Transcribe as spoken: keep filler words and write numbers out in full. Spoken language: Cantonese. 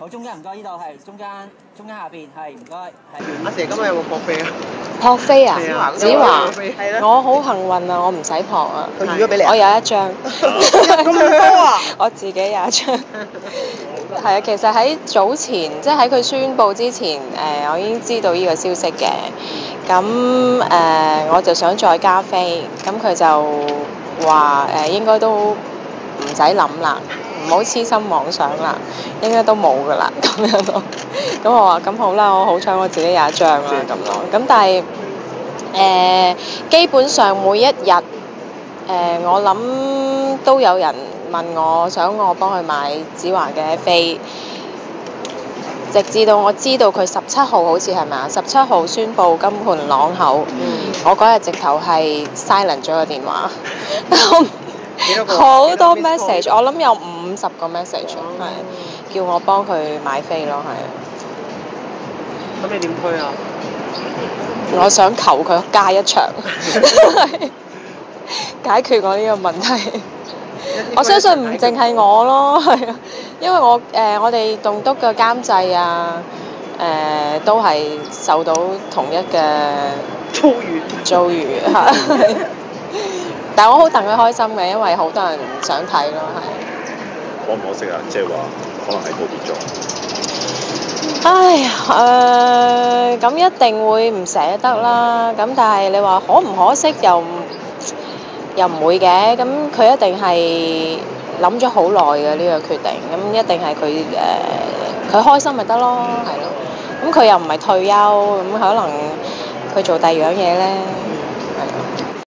好，中間唔該，呢度係中間，中間下邊係唔該。 阿姐今日有冇撲飛啊？ 撲飛啊！ 子華， 子華， 係啦。 我好幸運啊！我唔使撲啊！ 佢預咗俾你啊？ 我有一張。 咁多啊！ 我自己有一張。係啊，其實喺早前，即係喺佢宣佈之前，誒、呃，我已經知道呢個消息嘅。咁誒、呃，我就想再加飛，咁佢就話誒、呃，應該都唔使諗啦。唔好痴心妄想啦，應該都冇噶啦，咁樣咯。咁我話咁好啦，我好彩我自己有一張啦，咁咯。咁但係誒、呃，基本上每一日誒、呃，我諗都有人問我，想我幫佢買子華嘅飛，直至到我知道佢十七號好似係咪啊？十七號宣佈金盆朗口，嗯、我嗰日直頭係 silent 咗個電話。好多 message， 我諗有五十個 message， 係叫我幫佢買飛咯，係。 咁你點推啊？ 我想求佢加一場，解決我呢個問題。我相信唔淨係我咯，係啊，因為我誒、呃、我哋棟篤嘅監製啊，誒、呃、都係受到同一嘅遭遇遭遇嚇。但係我好戥佢開心嘅，因為好多人想睇咯，係。 可唔可惜啊？即係話可能係告別咗。 唉呀，誒咁一定會唔捨得啦。咁但係你話可唔可惜又又唔會嘅。咁佢一定係諗咗好耐嘅呢個決定。咁一定係佢誒佢開心咪得咯，係咯。咁佢又唔係退休，咁可能佢做第二樣嘢咧。